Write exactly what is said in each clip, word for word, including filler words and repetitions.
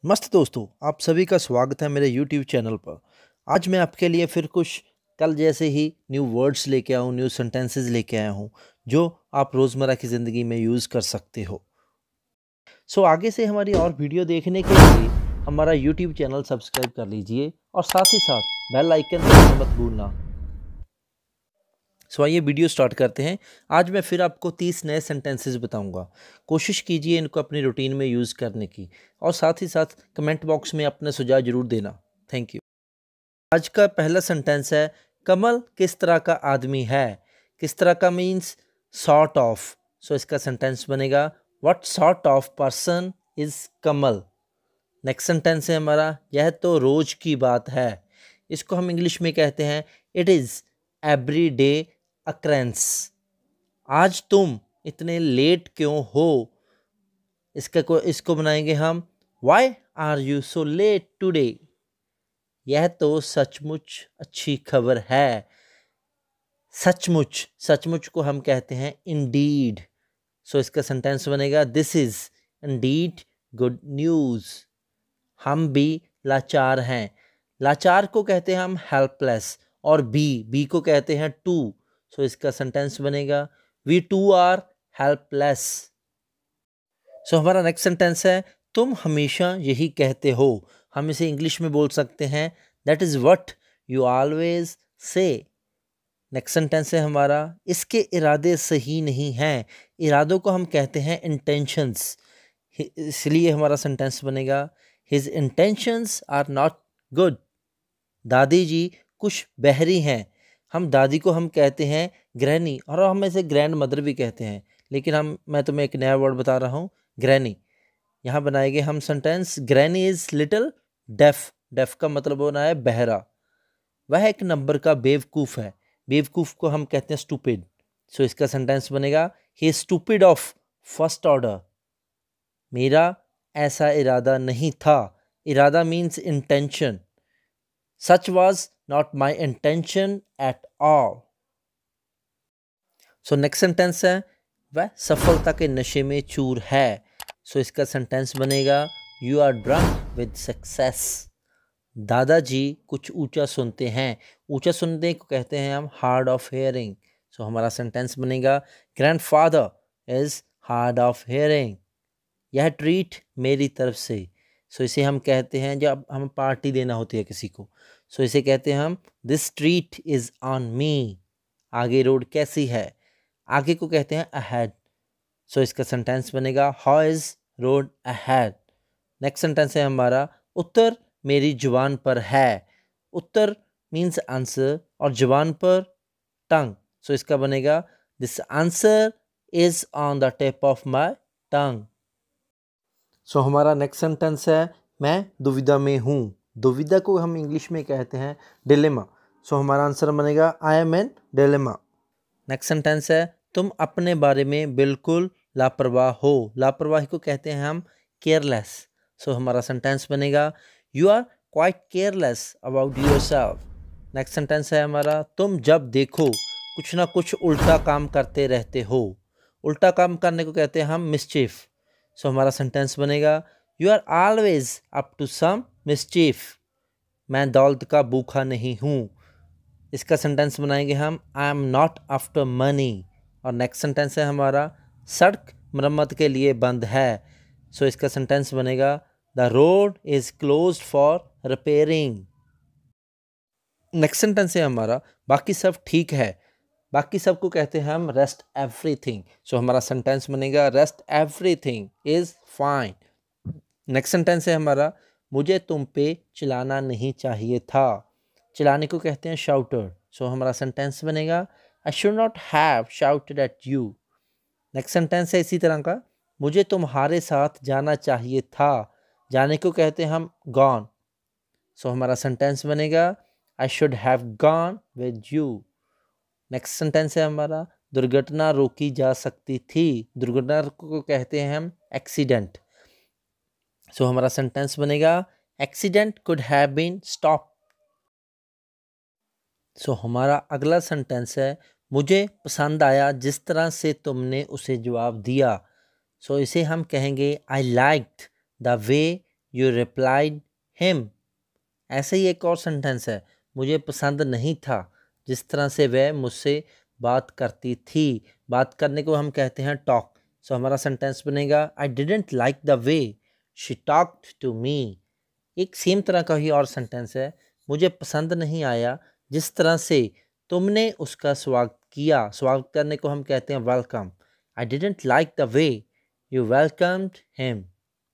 मस्त दोस्तों, आप सभी का स्वागत है मेरे यूट्यूब चैनल पर। आज मैं आपके लिए फिर कुछ कल जैसे ही न्यू वर्ड्स लेके आया हूँ, न्यू सेंटेंसेस लेके आया हूँ जो आप रोज़मर्रा की ज़िंदगी में यूज़ कर सकते हो। सो आगे से हमारी और वीडियो देखने के लिए हमारा यूट्यूब चैनल सब्सक्राइब कर लीजिए और साथ ही साथ बेल आइकन दबाना मत भूलना। सो आइए वीडियो स्टार्ट करते हैं। आज मैं फिर आपको तीस नए सेंटेंसेस बताऊंगा। कोशिश कीजिए इनको अपनी रूटीन में यूज़ करने की और साथ ही साथ कमेंट बॉक्स में अपने सुझाव जरूर देना। Thank you. आज का पहला सेंटेंस है, कमल किस तरह का आदमी है। किस तरह का मीन्स सॉर्ट ऑफ। सो इसका सेंटेंस बनेगा, what sort of person is Kamal. Next sentence है हमारा, यह तो रोज की बात है। इसको हम इंग्लिश में कहते हैं, it is everyday occurrence. आज तुम इतने लेट क्यों हो। इसका को इसको बनाएंगे हम, why are you so late today. यह तो सचमुच अच्छी खबर है। सचमुच सचमुच को हम कहते हैं इंडीड। सो इसका सेंटेंस बनेगा, this is indeed good news. हम भी लाचार हैं। लाचार को कहते हैं हम हेल्पलेस, और बी बी को कहते हैं टू। सो इसका सेंटेंस बनेगा, we too are helpless. So हमारा नेक्स्ट सेंटेंस है, तुम हमेशा यही कहते हो। हम इसे इंग्लिश में बोल सकते हैं, that is what you always say. Next sentence है हमारा, इसके इरादे सही नहीं हैं। इरादों को हम कहते हैं इंटेंशंस। इसलिए हमारा सेंटेंस बनेगा, his intentions are not good. दादी जी कुछ बहरी हैं। हम दादी को हम कहते हैं ग्रैनी, और हम इसे ग्रैंड मदर भी कहते हैं, लेकिन हम मैं तुम्हें एक नया वर्ड बता रहा हूँ, ग्रैनी। यहाँ बनाएंगे हम sentence, granny is little deaf. Deaf का मतलब होना है बहरा। वह एक नंबर का बेवकूफ़ है। बेवकूफ़ को हम कहते हैं स्टूपिड। सो इसका सेंटेंस बनेगा, he is stupid of first order. मेरा ऐसा इरादा नहीं था। इरादा means intention. Such was not my intention at all. So next sentence है, वह सफलता के नशे में चूर है। सो so, इसका सेंटेंस बनेगा, you are drunk with success. दादाजी कुछ ऊंचा सुनते हैं। ऊंचा सुनने को कहते हैं हम हार्ड ऑफ हेयरिंग। सो हमारा सेंटेंस बनेगा, grandfather is hard of hearing. यह ट्रीट मेरी तरफ से। सो so, इसे हम कहते हैं जब हम पार्टी देना होती है किसी को। सो so, इसे कहते हैं हम, this treat is on me. आगे रोड कैसी है। आगे को कहते हैं अहेड। सो so, इसका सेंटेंस बनेगा, how is road ahead. Next sentence है हमारा, उत्तर मेरी जुबान पर है। उत्तर मीन्स आंसर और जुबान पर टंग। सो so, इसका बनेगा, this answer is on the tip of my tongue. So हमारा नेक्स्ट सेंटेंस है, मैं दुविधा में हूँ। दुविधा को हम इंग्लिश में कहते हैं डिलेमा। सो so, हमारा आंसर बनेगा, I am in dilemma. Next sentence है, तुम अपने बारे में बिल्कुल लापरवाह हो। लापरवाही को कहते हैं हम केयरलेस। सो so, हमारा सेंटेंस बनेगा, you are quite careless about yourself. Next sentence है हमारा, तुम जब देखो कुछ ना कुछ उल्टा काम करते रहते हो। उल्टा काम करने को कहते हैं हम मिसचीफ। सो so, हमारा सेंटेंस बनेगा, you are always up to some mischief. मैं दौलत का भूखा नहीं हूँ। इसका सेंटेंस बनाएंगे हम, I am not after money. और नेक्स्ट सेंटेंस है हमारा, सड़क मरम्मत के लिए बंद है। सो so, इसका सेंटेंस बनेगा, the road is closed for repairing. Next sentence है हमारा, बाकी सब ठीक है। बाकी सब को कहते हैं हम रेस्ट एवरीथिंग। सो हमारा सेंटेंस बनेगा, rest everything is fine. Next sentence है हमारा, मुझे तुम पे चिल्लाना नहीं चाहिए था। चिल्लाने को कहते हैं शाउटेड। सो हमारा सेंटेंस बनेगा, I should not have shouted at you. Next sentence है इसी तरह का, मुझे तुम्हारे साथ जाना चाहिए था। जाने को कहते हैं हम गॉन। सो हमारा सेंटेंस बनेगा, I should have gone with you. Next sentence है हमारा, दुर्घटना रोकी जा सकती थी। दुर्घटना को कहते हैं हम एक्सीडेंट। सो हमारा सेंटेंस बनेगा, accident could have been stop. So हमारा अगला सेंटेंस है, मुझे पसंद आया जिस तरह से तुमने उसे जवाब दिया। सो so, इसे हम कहेंगे, I liked the way you replied him. ऐसे ही एक और सेंटेंस है, मुझे पसंद नहीं था जिस तरह से वह मुझसे बात करती थी। बात करने को हम कहते हैं टॉक। सो हमारा सेंटेंस बनेगा I didn't like the way she talked to me. एक सेम तरह का ही और सेंटेंस है, मुझे पसंद नहीं आया जिस तरह से तुमने उसका स्वागत किया। स्वागत करने को हम कहते हैं welcome. I didn't like the way you welcomed him.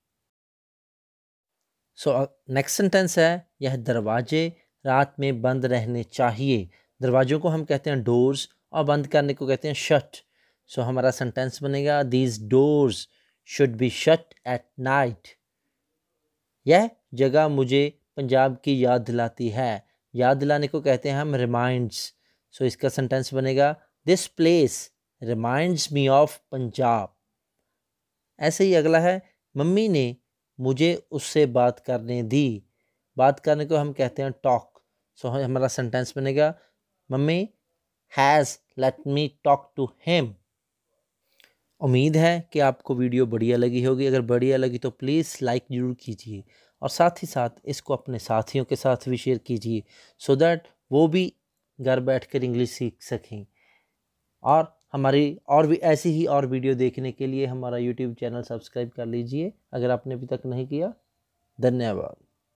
So next sentence है, यह दरवाजे रात में बंद रहने चाहिए। दरवाजों को हम कहते हैं डोर्स और बंद करने को कहते हैं शट। सो हमारा सेंटेंस बनेगा these doors should be shut at night. यह जगह मुझे पंजाब की याद दिलाती है। याद दिलाने को कहते हैं हम रिमाइंड्स। सो इसका सेंटेंस बनेगा this place reminds me of Punjab. ऐसे ही अगला है, मम्मी ने मुझे उससे बात करने दी। बात करने को हम कहते हैं टॉक। सो हमारा सेंटेंस बनेगा mummy has let me talk to him. उम्मीद है कि आपको वीडियो बढ़िया लगी होगी। अगर बढ़िया लगी तो प्लीज़ लाइक ज़रूर कीजिए और साथ ही साथ इसको अपने साथियों के साथ भी शेयर कीजिए सो दैट वो भी घर बैठकर इंग्लिश सीख सकें। और हमारी और भी ऐसी ही और वीडियो देखने के लिए हमारा यूट्यूब चैनल सब्सक्राइब कर लीजिए अगर आपने अभी तक नहीं किया। धन्यवाद।